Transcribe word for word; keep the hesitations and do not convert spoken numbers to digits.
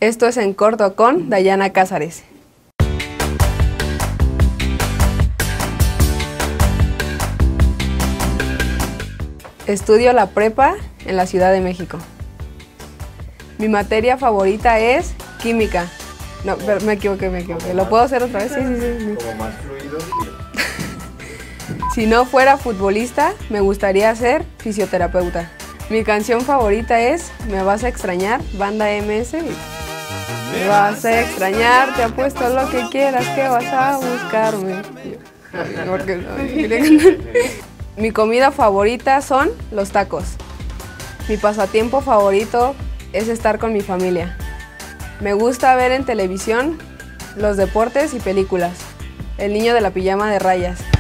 Esto es En Corto con Dayana Cázares. Estudio la prepa en la Ciudad de México. Mi materia favorita es química. No, pero me equivoqué, me equivoqué. ¿Lo puedo hacer otra vez? Sí, sí, sí. Como más fluido. Si no fuera futbolista, me gustaría ser fisioterapeuta. Mi canción favorita es Me vas a extrañar, Banda M S. Me vas a extrañar, te apuesto lo que quieras que vas a buscarme. Porque no, quería cantar. Mi comida favorita son los tacos. Mi pasatiempo favorito es estar con mi familia. Me gusta ver en televisión los deportes y películas. El niño de la pijama de rayas.